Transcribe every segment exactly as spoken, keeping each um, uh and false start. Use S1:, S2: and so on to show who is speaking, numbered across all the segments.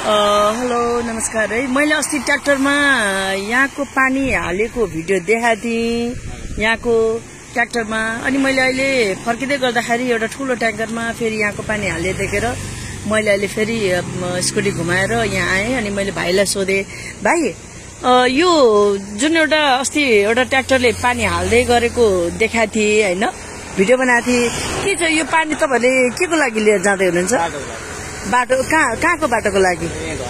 S1: Hello नमस्कार है। मैले अस्ति ट्र्याक्टरमा यहाँको पानी हालेको भिडियो देखाएको थिएँ यहाँको ट्र्याक्टरमा। अनि मैले अहिले फर्किँदै गर्दाखेरि एउटा ठुलो ट्याङ्करमा फेरि यहाँको पानी हाल्दै देखेर मैले अहिले फेरि स्कुटी घुमाएर यहाँ आएँ। अनि मैले भाइलाई सोधेँ, भाइ यो जुन एउटा अस्ति एउटा ट्र्याक्टरले पानी हाल्दै गरेको देखाएको थिएँ होइन, भिडियो बनाएको थिएँ, के छ यो पानी तपाईँहरूले के को लागि लिएर जाँदै हुनुहुन्छ? बाटो कहाँ कहाँको बाटोको लागि?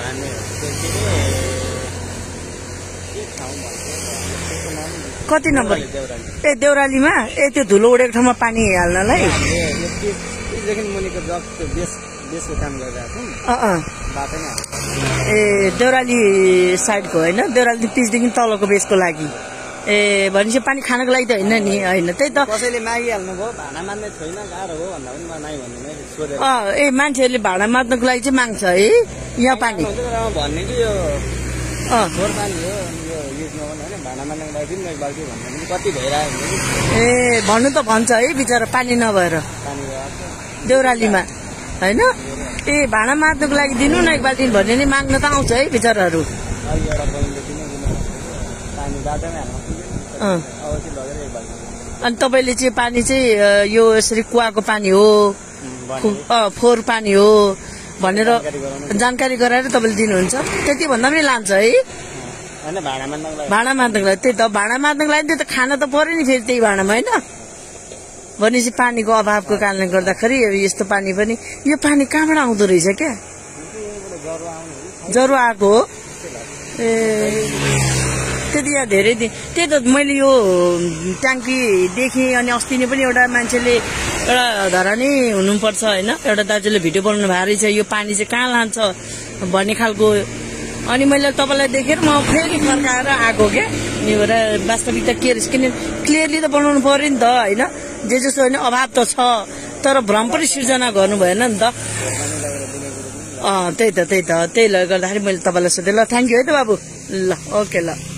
S1: कति नम्बर? ए देउरालीमा। ए त्यो धुलो उडेको ठाउँमा पानी हाल्नलाई? ए देउराली साइडको होइन, देउराली पिचदेखि तलको बेसको लागि। ए भनेपछि पानी खानको लागि त होइन नि? होइन त्यही त
S2: कसैले मागिहाल्नु भयो, भाडा मान्ने छैन, गाह्रो हो भन्दा पनि नाइ भन्ने मैले सोधेँ।
S1: अँ ए मान्छेहरूले भाडा माग्नको लागि चाहिँ माग्छ है यहाँ पानी
S2: भन्ने कि यो
S1: अँ
S2: फोहोर पानी हो, यो युज नगर्नु होइन, भाडा मान्नको लागि पनि एक बाल्टी भन्दा पनि कति भइरहेको हुन्छ।
S1: ए भन्नु त भन्छ है बिचरा पानी नभएर
S2: पानी
S1: देउरालीमा होइन। ए भाडा माग्नको लागि दिनु न एक बाल्टी भन्ने नि माग्न त आउँछ है बिचराहरू। अनि तपाईँले चाहिँ पानी चाहिँ यो यसरी कुवाको पानी हो, फोहोर पानी हो भनेर जानकारी गराएर तपाईँले दिनुहुन्छ, त्यति भन्दा पनि लान्छ है भाडा मार्नको लागि? त्यही त भाडा मार्नको लागि त्यो त खाना त पर्यो नि फेरि त्यही भाडामा होइन। भनेपछि पानीको अभावको कारणले गर्दाखेरि यस्तो पानी पनि, यो पानी कहाँबाट आउँदो रहेछ क्या? ज्वरो आएको हो? ए त्यति यहाँ धेरै दिन त्यही त मैले यो ट्याङ्की देखेँ। अनि अस्ति नै पनि एउटा मान्छेले एउटा धरानी हुनुपर्छ होइन, एउटा दाजुले भिडियो बनाउनु भएको रहेछ यो पानी चाहिँ कहाँ लान्छ भन्ने खालको। अनि मैले तपाईँलाई देखेर म फेरि फर्काएर आएको क्या। यो भएर वास्तविकता के रहेछ, किन क्लियरली त बनाउनु पर्यो नि त होइन। जे जस्तो होइन अभाव त छ, तर भ्रम पनि सिर्जना गर्नु भएन नि त। अँ त्यही त त्यही त त्यही गर्दाखेरि मैले तपाईँलाई सोधेँ। ल थ्याङ्क यू है त बाबु। ल ओके ल।